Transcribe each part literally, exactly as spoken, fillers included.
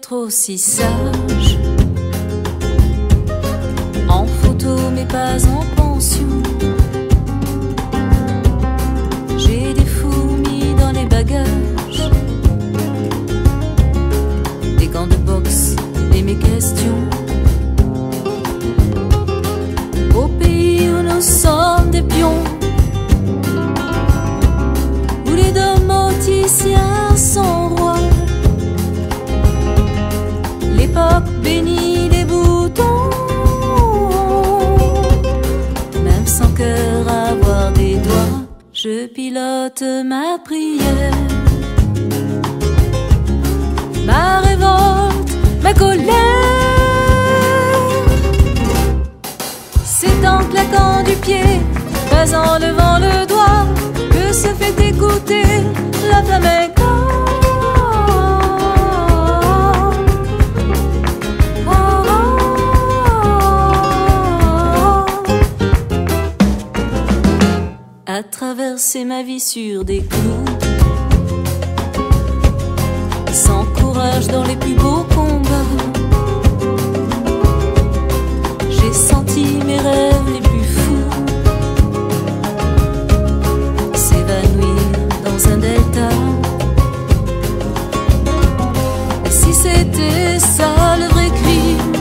être aussi sage. En photo mais pas en pension. J'ai des fourmis dans les bagages, des gants de boxe et mes questions. Au pays où nous sommes des pions, où les domoticiens sont rois, l'époque bénie des boutons. Même sans cœur avoir des doigts, je pilote ma prière, ma révolte, ma colère. C'est en claquant du pied, pas en levant le doigt, que se fait écouter la flamenco. À traverser ma vie sur des clous, sans courage dans les plus beaux combats. J'ai senti mes rêves les plus fous s'évanouir dans un delta. Et si c'était ça le vrai crime,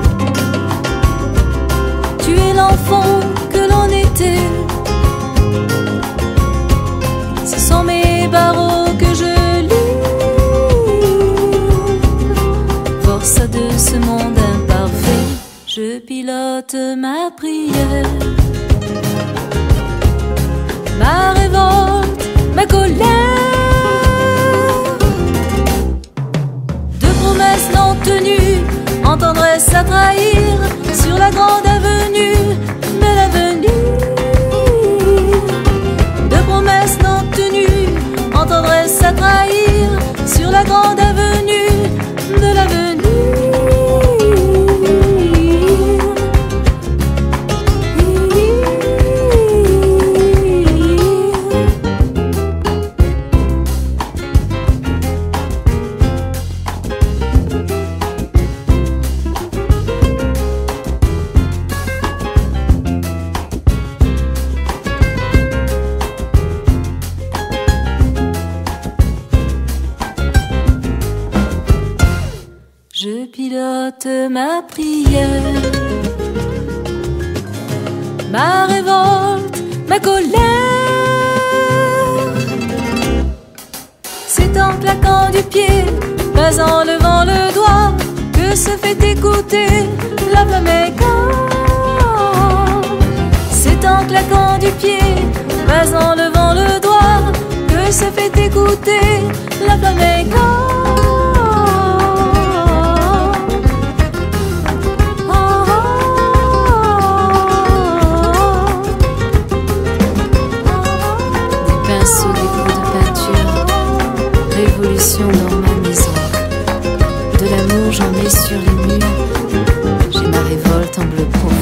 tuer l'enfant que l'on était, ce sont mes barreaux que je livre. Force de ce monde imparfait, je pilote ma prière, ma révolte, ma colère. De promesses non tenues, en tendresse à trahir, sur la grande avenue de l'avenir. De promesses non tenues, en tendresse à trahir, sur la grande avenue de l'avenir. Je pilote ma prière, ma révolte, ma colère. C'est en claquant du pied, pas en levant le doigt, que se fait écouter la flamenco. C'est en claquant du pied, pas en levant le doigt, que se fait écouter la flamenco. Révolution dans ma maison, de l'amour j'en mets sur les murs, j'ai ma révolte en bleu profond.